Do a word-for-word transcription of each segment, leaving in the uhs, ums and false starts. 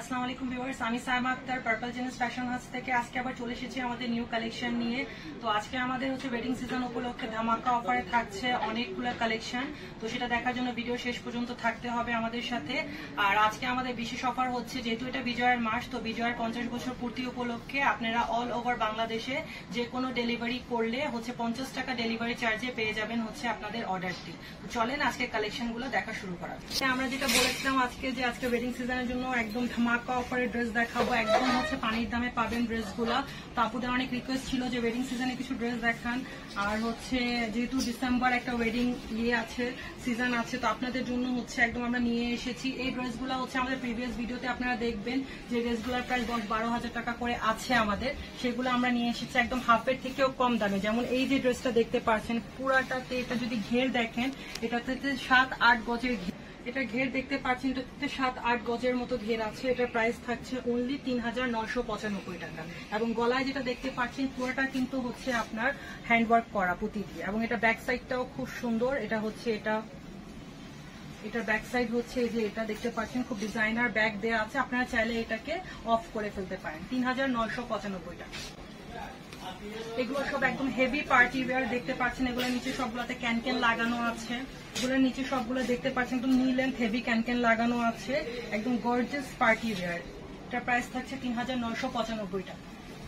আসসালামু আলাইকুম ভিউয়ার্স, আমি Saima Akter Purple Genes Fashion House থেকে আজকে আবার চলে এসেছি আমাদের নিউ কালেকশন নিয়ে। তো আজকে আমাদের হচ্ছে ওয়েডিং সিজন উপলক্ষে ধামাকা অফারে থাকছে অনেকগুলো কালেকশন। তো সেটা দেখার জন্য ভিডিও শেষ পর্যন্ত থাকতে হবে আমাদের সাথে। আর আজকে আমাদের বিশেষ অফার হচ্ছে, যেহেতু এটা বিজয়ের মাস, তো বিজয়ের পঞ্চাশ বছর পূর্তি উপলক্ষে আপনারা অল ওভার বাংলাদেশে যে কোনো ডেলিভারি করলে হচ্ছে পঞ্চাশ টাকা ডেলিভারি চার্জে পেয়ে যাবেন হচ্ছে আপনাদের অর্ডারটি। তো চলেন আজকে কালেকশনগুলো দেখা শুরু করা। আমরা যেটা বলেছিলাম আজকে যে আজকে ওয়েডিং সিজনের জন্য একদম ধামাকা অফারের ড্রেস দেখাবো, একদম হচ্ছে পানির দামে পাবেন ড্রেসগুলো। তো আপুদের অনেক রিকোয়েস্ট ছিল যে ওয়েডিং সিজনে কিছু ড্রেস দেখান, আর হচ্ছে যেহেতু ডিসেম্বর একটা ওয়েডিং ইয়ে আছে, সিজন আছে, তো আপনাদের জন্য হচ্ছে একদম আমরা নিয়ে এসেছি এই ড্রেসগুলো। হচ্ছে আমাদের প্রিভিয়াস ভিডিওতে আপনারা দেখবেন যে ড্রেসগুলোর প্রাইস দশ বারো হাজার টাকা করে আছে আমাদের, সেগুলো আমরা নিয়ে এসেছি একদম হাফের থেকেও কম দামে। যেমন এই যে ড্রেসটা দেখতে পাচ্ছেন পুরাটাতে, এটা যদি ঘের দেখেন এটাতে সাত আট গজের ঘের, এটা ঘের দেখতে পাচ্ছেন, এটাতে সাত আট গজের মতো ঘের আছে। এটার প্রাইস থাকছে অনলি তিন হাজার নয়শো পঁচানব্বই টাকা। এবং গলায় যেটা দেখতে পাচ্ছেন পুরোটা কিন্তু হচ্ছে আপনার হ্যান্ডওয়ার্ক করা পুঁতি দিয়ে, এবং এটা ব্যাক সাইডটাও খুব সুন্দর। এটা হচ্ছে এটা এটার ব্যাক সাইড হচ্ছে এই যে এটা দেখতে পাচ্ছেন খুব ডিজাইনার ব্যাক দেওয়া আছে, আপনারা চাইলে এটাকে অফ করে ফেলতে পারেন। তিন হাজার নয়শো পঁচানব্বই টাকা। এগুলো সব একদম হেভি পার্টি ওয়্যার দেখতে পাচ্ছেন, এগুলোর নিচে সবগুলোতে ক্যানক্যান লাগানো আছে, এগুলোর নিচে সবগুলো দেখতে পাচ্ছেন একদম নি লেন্থ হেভি ক্যানক্যান লাগানো আছে, একদম গর্জিয়াস পার্টি ওয়্যার। এটার প্রাইস থাকছে তিন হাজার নয়শো পঁচানব্বই টাকা।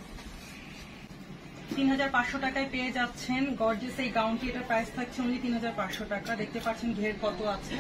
তিন হাজার পাঁচশো টাকায় পেয়ে যাচ্ছেন গর্জিয়াস এই গাউনটি, এটার প্রাইস থাকছে অনলি তিন হাজার পাঁচশো টাকা। দেখতে পাচ্ছেন ঘের কত আছে।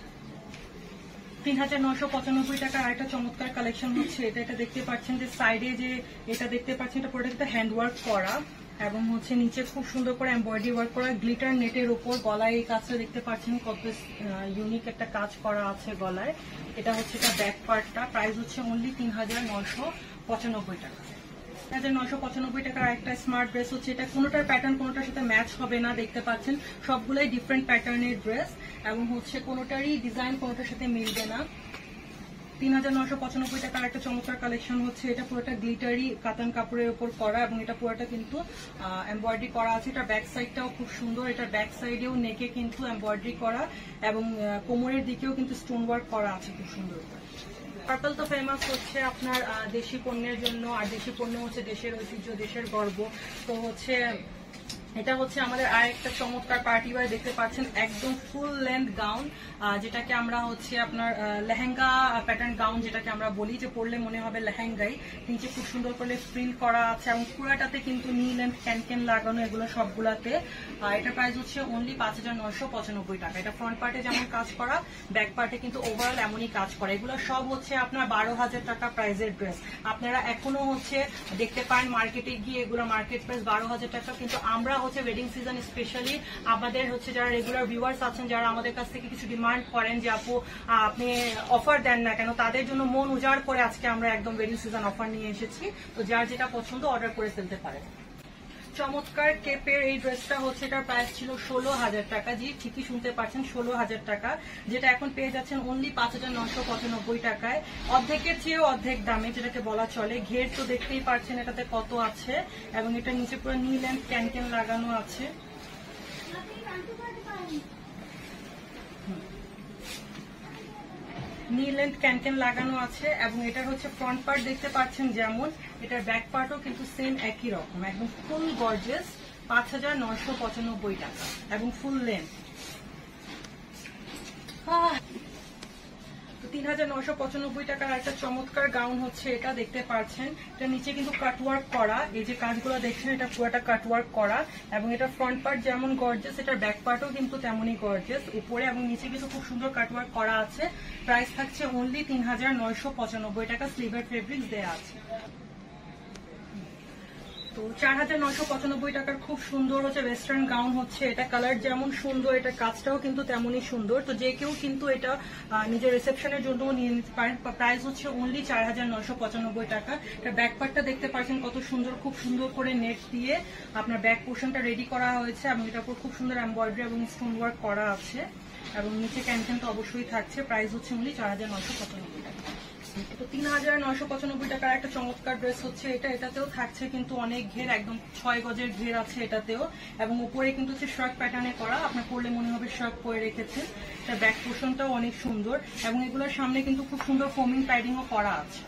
তিন হাজার নয়শো পঁচানব্বই টাকার আরেকটা চমৎকার কালেকশন হচ্ছে এটা। এটা দেখতে পাচ্ছেন যে সাইডে যে এটা দেখতে পাচ্ছেন এটা পুরোটা হ্যান্ডওয়ার্ক করা, এবং হচ্ছে নিচে খুব সুন্দর করে এমব্রয়ডারি ওয়ার্ক করা গ্লিটার নেটের উপর। গলায় এই কাজটা দেখতে পাচ্ছেন কত ইউনিক একটা কাজ করা আছে গলায়। এটা হচ্ছে এটা ব্যাক পার্টটা, প্রাইস হচ্ছে অনলি তিন হাজার নয়শো পঁচানব্বই টাকা। তিন হাজার নয়শো পঁচানব্বই টাকার একটা স্মার্ট ড্রেস হচ্ছে এটা, কোনোটার প্যাটার্ন কোনোটার সাথে ম্যাচ হবে না, দেখতে পাচ্ছেন সবগুলোই ডিফারেন্ট প্যাটার্নের ড্রেস, এবং হচ্ছে কোনোটারই ডিজাইন কোনোটার সাথে মিলবে না। তিন হাজার নয়শো পঁচানব্বই টাকার একটা চমৎকার কালেকশন হচ্ছে এটা, পুরোটা গ্লিটারি কাতান কাপড়ের উপর করা, এবং এটা পুরোটা কিন্তু এমব্রয়ডারি করা আছে। এটা ব্যাক সাইডটাও খুব সুন্দর, এটার ব্যাক সাইডেও নেকে কিন্তু এমব্রয়ডারি করা, এবং কোমরের দিকেও কিন্তু স্টোন ওয়ার্ক করা আছে খুব সুন্দর। পার্পল তো ফেমাস হচ্ছে আপনার দেশি পণ্যের জন্য, আর দেশি পণ্য হচ্ছে দেশের ঐতিহ্য, দেশের গর্ব। তো হচ্ছে এটা হচ্ছে আমাদের আর একটা চমৎকার পার্টি ওয়্যার দেখতে পাচ্ছেন, একদম ফুল লেন্থ গাউন, যেটাকে আমরা হচ্ছে আপনার লেহেঙ্গা প্যাটার্ন গাউন যেটাকে আমরা বলি, যে পরলে মনে হবে লেহেঙ্গাই। নিচে খুব সুন্দর করে প্রিন্ট করা আছে, এবং পুরাটাতে কিন্তু নি লেন্থ ক্যানক্যান লাগানো এগুলো সবগুলাতে। এটা প্রাইস হচ্ছে অনলি পাঁচ হাজার নয়শো পঁচানব্বই টাকা। এটা ফ্রন্ট পার্টে যেমন কাজ করা, ব্যাক পার্টে কিন্তু ওভারঅল এমনই কাজ করা। এগুলো সব হচ্ছে আপনার বারো হাজার টাকা প্রাইসের ড্রেস। আপনারা এখনো হচ্ছে দেখতে পারেন মার্কেটে গিয়ে, এগুলো মার্কেট প্রাইস বারো হাজার টাকা, কিন্তু আমরা হচ্ছে ওয়েডিং সিজন স্পেশালি আমাদের হচ্ছে যারা রেগুলার ভিউয়ার্স আছেন, যারা আমাদের কাছ থেকে কিছু ডিমান্ড করেন যে আপু আপনি অফার দেন না কেন, তাদের জন্য মন উজাড় করে আজকে আমরা একদম ওয়েডিং সিজন অফার নিয়ে এসেছি। তো যার যেটা পছন্দ অর্ডার করে ফেলতে পারেন। চমৎকার কেপের এই ড্রেসটা হচ্ছে, এটার প্রাইস ছিল ষোলো হাজার টাকা। জি ঠিকই শুনতে পাচ্ছেন, ষোলো হাজার টাকা, যেটা এখন পেয়ে যাচ্ছেন অনলি পাঁচ হাজার নয়শো পঁচানব্বই টাকায়, অর্ধেকের চেয়েও অর্ধেক দামে যেটাকে বলা চলে। ঘের তো দেখতেই পাচ্ছেন এটাতে কত আছে, এবং এটা নিচে পুরো নি লেন্থ ক্যানক্যান লাগানো আছে। নি লেন্থ ক্যানক্যান লাগানো আছে, এবং এটার হচ্ছে ফ্রন্ট পার্ট দেখতে পাচ্ছেন যেমন, এটার ব্যাক পার্টও কিন্তু সেম একই রকম, একদম ফুল গর্জিয়াস। পাঁচ হাজার নয়শো পঁচানব্বই টাকা এবং ফুল লেন্থ। তিন হাজার নয়শো পঁচানব্বই টাকার একটা চমৎকার গাউন হচ্ছে এটা, দেখতে পাচ্ছেন এটা নিচে কিন্তু কাটওয়ার্ক করা, এই যে কাজগুলো দেখছেন এটা পুরোটা কাটওয়ার্ক করা, এবং এটা ফ্রন্ট পার্ট যেমন গর্জিয়াস, এটার ব্যাক পার্টও কিন্তু তেমনই গর্জিয়াস, উপরে এবং নিচে কিন্তু খুব সুন্দর কাটওয়ার্ক করা আছে। প্রাইস থাকছে অনলি তিন হাজার নয়শো পঁচানব্বই টাকা, স্লিভের ফেব্রিক্স দেওয়া আছে। তো চার হাজার নয়শো পঁচানব্বই টাকার খুব সুন্দর হচ্ছে ওয়েস্টার্ন গাউন হচ্ছে এটা, কালার যেমন সুন্দর এটা কাজটাও কিন্তু তেমনই সুন্দর। তো যে কেউ কিন্তু এটা নিজের রিসেপশনের জন্য নিয়ে নিতে পারেন। প্রাইস হচ্ছে অনলি চার হাজার নয়শো পঁচানব্বই টাকা। এটা ব্যাক পার্টটা দেখতে পাচ্ছেন কত সুন্দর, খুব সুন্দর করে নেট দিয়ে আপনার ব্যাক পোর্শনটা রেডি করা হয়েছে, এবং এটার উপর খুব সুন্দর এমব্রয়ডারি এবং স্টোন ওয়ার্ক করা আছে, এবং নিচে ক্যানক্যান তো অবশ্যই থাকছে। প্রাইস হচ্ছে অনলি চার হাজার নয়শো পঁচানব্বই টাকা। তো তিন হাজার নয়শো পঁচানব্বই টাকার একটা চমৎকার ড্রেস হচ্ছে এটা। এটাতেও থাকছে কিন্তু অনেক ঘের, একদম ছয় গজের ঘের আছে এটাতেও, এবং উপরে কিন্তু হচ্ছে শার্ট প্যাটার্নে করা। আপনার পরলে মনে হবে শার্ট পরে রেখেছেন। এটা ব্যাক পোর্শনটাও অনেক সুন্দর, এবং এগুলোর সামনে কিন্তু খুব সুন্দর ফোমিং প্যাডিংও করা আছে।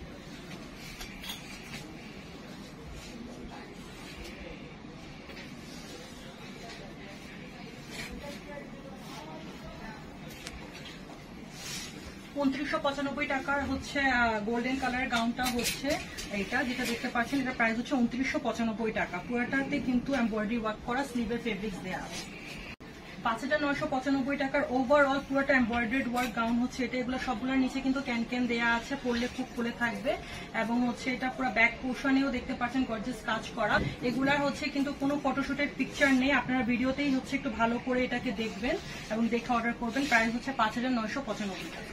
উনত্রিশশো পঁচানব্বই টাকার হচ্ছে গোল্ডেন কালারের গাউনটা হচ্ছে এইটা, যেটা দেখতে পাচ্ছেন। এটা প্রাইস হচ্ছে উনত্রিশশো পঁচানব্বই টাকা। পুরোটাতে কিন্তু এমব্রয়ডারি ওয়ার্ক করা, স্লিভের ফেব্রিক্স দেওয়া আছে। পাঁচ হাজার নয়শো পঁচানব্বই টাকার ওভারঅল পুরোটা এমব্রয়ডারিড ওয়ার্ক গাউন হচ্ছে এটা। এগুলো সবগুলোর নিচে কিন্তু ক্যান ক্যান দেওয়া আছে, পরলে খুব খুলে থাকবে, এবং হচ্ছে এটা পুরো ব্যাক পোর্শনেও দেখতে পাচ্ছেন গর্জিয়াস কাজ করা। এগুলার হচ্ছে কিন্তু কোনো ফটোশুটের পিকচার নেই, আপনারা ভিডিওতেই হচ্ছে একটু ভালো করে এটাকে দেখবেন এবং দেখে অর্ডার করবেন। প্রাইস হচ্ছে পাঁচ হাজার নয়শো পঁচানব্বই টাকা।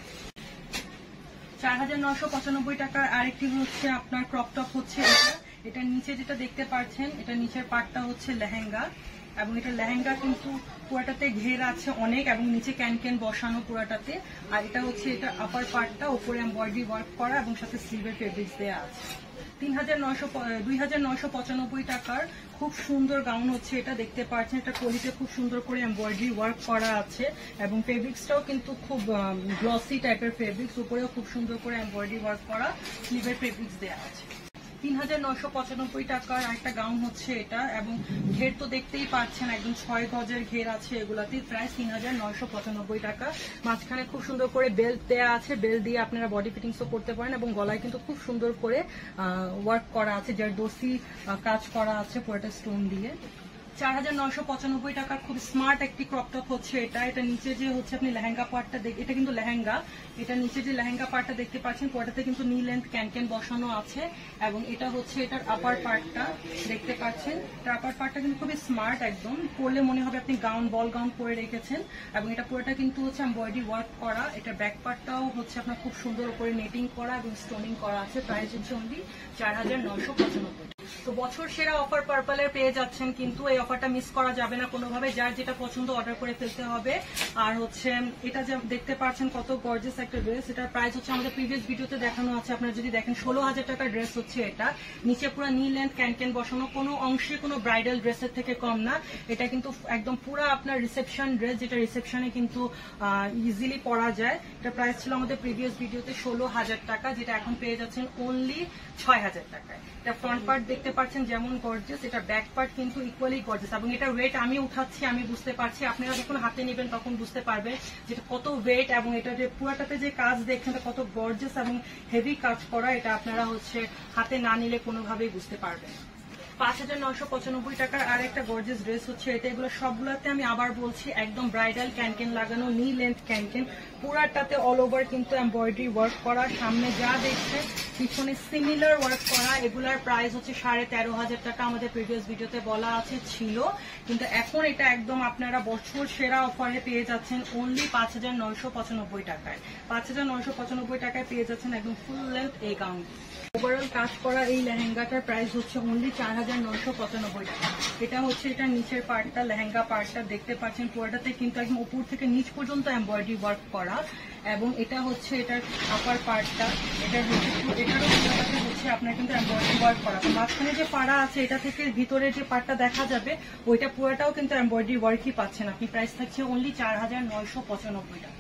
চার হাজার নয়শো পঁচানব্বই টাকার আরেকটি হচ্ছে আপনার ক্রপ টপ হচ্ছে এটা। এটা নিচে যেটা দেখতে পাচ্ছেন, এটা নিচের পার্টটা হচ্ছে লেহেঙ্গা, এবং এটা লেহেঙ্গা কিন্তু পুরাটাতে ঘের আছে অনেক, এবং নিচে ক্যান ক্যান বসানো পুরাটাতে। আর এটা হচ্ছে এটা আপার পার্টটা, উপরে এমব্রয়ডারি ওয়ার্ক করা এবং সাথে স্লিভের ফেব্রিক্স দেওয়া আছে। তিন হাজার নয়শো দুই হাজার নয়শো পঁচানব্বই টাকার খুব সুন্দর গাউন হচ্ছে এটা। দেখতে পাচ্ছেন এটা কলিতে খুব সুন্দর করে এমব্রয়ডারি ওয়ার্ক করা আছে, এবং ফেব্রিক্সটাও কিন্তু খুব গ্লসি টাইপের ফেব্রিক্স, উপরেও খুব সুন্দর করে এমব্রয়ডারি ওয়ার্ক করা, স্লিভের ফেব্রিক্স দেওয়া আছে। তিন হাজার নয়শো পঁচানব্বই টাকার একটা গাউন হচ্ছে এটা, এবং ঘের তো দেখতেই পাচ্ছেন একদম ছয় গজের ঘের আছে এগুলাতে। প্রাইস তিন হাজার নয়শো পঁচানব্বই টাকা। মাঝখানে খুব সুন্দর করে বেল্ট দেওয়া আছে, বেল্ট দিয়ে আপনারা বডি ফিটিংসও করতে পারেন, এবং গলায় কিন্তু খুব সুন্দর করে ওয়ার্ক করা আছে, যার দোসি কাজ করা আছে পুরোটা স্টোন দিয়ে। চার হাজার নয়শো পঁচানব্বই টাকার খুব স্মার্ট একটি ক্রপটপ হচ্ছে এটা। এটা নিচে যে হচ্ছে আপনি লেহেঙ্গা পার্টটা, এটা কিন্তু লেহেঙ্গা, এটা নিচে যে লেহেঙ্গা পার্টটা দেখতে পাচ্ছেন পুরোটাতে কিন্তু নি লেন্থ ক্যান ক্যান বসানো আছে, এবং এটা হচ্ছে এটার আপার পার্টটা দেখতে পাচ্ছেন। এটার আপার পার্টটা কিন্তু খুবই স্মার্ট, একদম পরলে মনে হবে আপনি গাউন বল গাউন পরে রেখেছেন, এবং এটা পুরোটা কিন্তু হচ্ছে এমব্রয়ডারি ওয়ার্ক করা। এটা ব্যাক পার্টটাও হচ্ছে আপনার খুব সুন্দর করে নেটিং করা এবং স্টোনিং করা আছে। প্রাইস হচ্ছে অনলি চার হাজার নয়শো পঁচানব্বই। তো বছর সেরা অফার পার্পলের পেয়ে যাচ্ছেন, কিন্তু এই অফারটা মিস করা যাবে না কোনোভাবে। যার যেটা পছন্দ অর্ডার করে ফেলতে হবে। আর হচ্ছে এটা যে দেখতে পাচ্ছেন কত গর্জিয়াস একটা ড্রেস, এটার প্রাইস হচ্ছে আমাদের প্রিভিয়াস ভিডিওতে দেখানো আছে, আপনারা যদি দেখেন ষোলো হাজার টাকার ড্রেস হচ্ছে এটা। নিচে পুরো নি লেন্থ ক্যান ক্যান বসানো, কোনো অংশে কোনো ব্রাইডাল ড্রেসের থেকে কম না। এটা কিন্তু একদম পুরো আপনার রিসেপশন ড্রেস, যেটা রিসেপশনে কিন্তু ইজিলি পরা যায়। এটা প্রাইস ছিল আমাদের প্রিভিয়াস ভিডিওতে ষোলো হাজার টাকা, যেটা এখন পেয়ে যাচ্ছেন অনলি ছয় হাজার টাকায়। এটা ফ্রন্ট পার্ট দেখতে পাচ্ছেন যেমন গর্জিয়াস, এটা ব্যাক পার্ট কিন্তু ইকুয়ালি গর্জিয়াস, এবং এটা ওয়েট আমি উঠাচ্ছি, আমি বুঝতে পারছি, আপনারা যখন হাতে নেবেন তখন বুঝতে পারবেন যেটা কত ওয়েট, এবং এটা যে পুরাটাতে যে কাজ দেখছেন কত গর্জিয়াস এবং হেভি কাজ করা। এটা আপনারা হচ্ছে হাতে না নিলে কোনোভাবেই বুঝতে পারবেন। পাঁচ হাজার নয়শো পঁচানব্বই টাকার আর একটা গর্জিয়াস ড্রেস হচ্ছে এটা। এগুলো সবগুলোতে আমি আবার বলছি একদম ব্রাইডাল ক্যানকেন লাগানো, নি লেন্থ ক্যানকেন, পুরাটাতে অল ওভার কিন্তু এমব্রয়ডারি ওয়ার্ক করা। সামনে যা দেখছে পিছনে সিমিলার ওয়ার্ক করা। এগুলার প্রাইস হচ্ছে সাড়ে তেরো হাজার টাকা, আমাদের প্রিভিয়াস ভিডিওতে বলা আছে ছিল, কিন্তু এখন এটা একদম আপনারা বছর সেরা অফারে পেয়ে যাচ্ছেন অনলি পাঁচ হাজার নয়শো পঁচানব্বই টাকায়। পাঁচ হাজার নয়শো পঁচানব্বই টাকায় পেয়ে যাচ্ছেন একদম ফুল লেন্থ এই গাউন। ওভারঅল কাজ করা এই লেহেঙ্গাটার প্রাইস হচ্ছে অনলি চার হাজার নয়শো পঁচানব্বই টাকা। এটা হচ্ছে এটা নিচের পার্টটা, লেহেঙ্গা পার্টটা দেখতে পাচ্ছেন পুরোটাতে কিন্তু একদম উপর থেকে নিচ পর্যন্ত এমব্রয়ডারি ওয়ার্ক করা, এবং এটা হচ্ছে এটার আপার পার্টটা, এটা হচ্ছে এটারও পুরোটাতে হচ্ছে আপনার কিন্তু এমব্রয়ডারি ওয়ার্ক করা। মাঝখানে যে পাড়া আছে এটা থেকে ভিতরে যে পার্টটা দেখা যাবে ওইটা পুরোটাও কিন্তু এমব্রয়ডারি ওয়ার্কই পাচ্ছেন আপনি। প্রাইস থাকছে অনলি চার হাজার নয়শো পঁচানব্বই টাকা।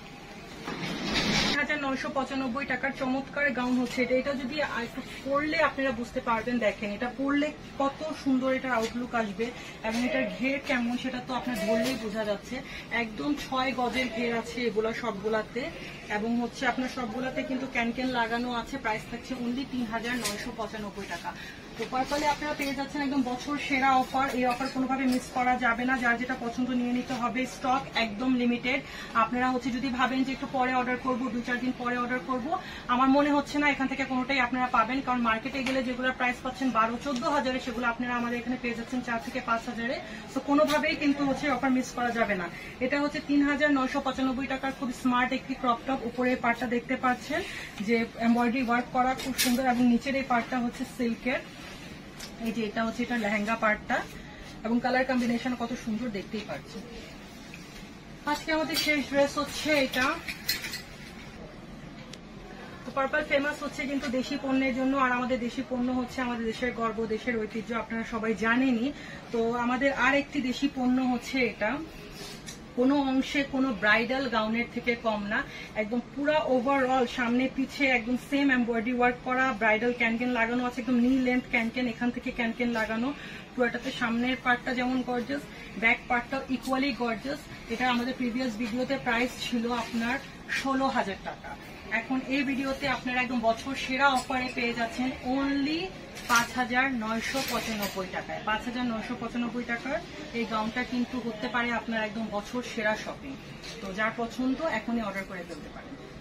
হাজার নয়শো পঁচানব্বই টাকার চমৎকার গাউন হচ্ছে এটা। এটা যদি একটু পরলে আপনারা বুঝতে পারবেন, দেখেন এটা পরলে কত সুন্দর এটার আউটলুক আসবে, এবং এটার ঘের কেমন সেটা তো আপনার ধরলেই বোঝা যাচ্ছে। একদম ছয় গজের ঘের আছে এগুলা সবগুলাতে, এবং হচ্ছে আপনার সবগুলাতে কিন্তু ক্যানক্যান লাগানো আছে। প্রাইস থাকছে অনলি তিন হাজার নয়শো পঁচানব্বই টাকা। তো পার্পলে আপনারা পেয়ে যাচ্ছেন একদম বছর সেরা অফার। এই অফার কোনোভাবে মিস করা যাবে না, যার যেটা পছন্দ নিয়ে নিতে হবে। স্টক একদম লিমিটেড। আপনারা হচ্ছে যদি ভাবেন যে একটু পরে অর্ডার করবো, দুই চার দিন পরে অর্ডার করব, আমার মনে হচ্ছে না এখান থেকে কোনোটাই আপনারা পাবেন, কারণ মার্কেটে গেলে যেগুলোর প্রাইস পাচ্ছেন বারো চোদ্দ হাজারে সেগুলো আপনারা আমাদের এখানে পেয়ে যাচ্ছেন চার থেকে পাঁচ হাজারে। তো কোনোভাবেই কিন্তু হচ্ছে অফার মিস করা যাবে না। এটা হচ্ছে তিন হাজার নয়শো পঁচানব্বই টাকার খুব স্মার্ট একটি ক্রপ টপ। উপরের পার্টটা দেখতে পাচ্ছেন যে এমব্রয়ডারি ওয়ার্ক করা খুব সুন্দর, এবং নিচের এই পার্টটা হচ্ছে সিল্কের। এই যে এটা হচ্ছে এটা লেহেঙ্গা পার্টটা, এবং কালার কম্বিনেশন কত সুন্দর দেখতেই পাচ্ছেন। আজকে আমাদের শেষ ড্রেস হচ্ছে এটা। তো পার্পল ফেমাস হচ্ছে কিন্তু দেশি পণ্যের জন্য, আর আমাদের দেশি পণ্য হচ্ছে আমাদের দেশের গর্ব, দেশের ঐতিহ্য, আপনারা সবাই জানেনই। তো আমাদের আর একটি দেশি পণ্য হচ্ছে এটা, কোনো অংশে কোনো ব্রাইডাল গাউনের থেকে কম না, একদম পুরা ওভারঅল সামনে পিছে একদম সেম এমব্রয়ডারি ওয়ার্ক করা, ব্রাইডাল ক্যানকেন লাগানো আছে, একদম নি লেন্থ ক্যানকেন, এখান থেকে ক্যানকেন লাগানো পুরোটাতে। সামনের পার্টটা যেমন গর্জাস, ব্যাক পার্টটাও ইকুয়ালি গর্জাস। এটা আমাদের প্রিভিয়াস ভিডিওতে প্রাইস ছিল আপনার ষোলো হাজার টাকা, এখন এই ভিডিওতে আপনারা একদম বছর সেরা অফারে পেয়ে যাচ্ছেন অনলি পাঁচ হাজার নয়শো পঁচানব্বই টাকায়। পাঁচ হাজার নয়শো পঁচানব্বই টাকার এই গাউনটা কিন্তু হতে পারে আপনার একদম বছর সেরা শপিং। তো যার পছন্দ এখনই অর্ডার করে ফেলতে পারেন।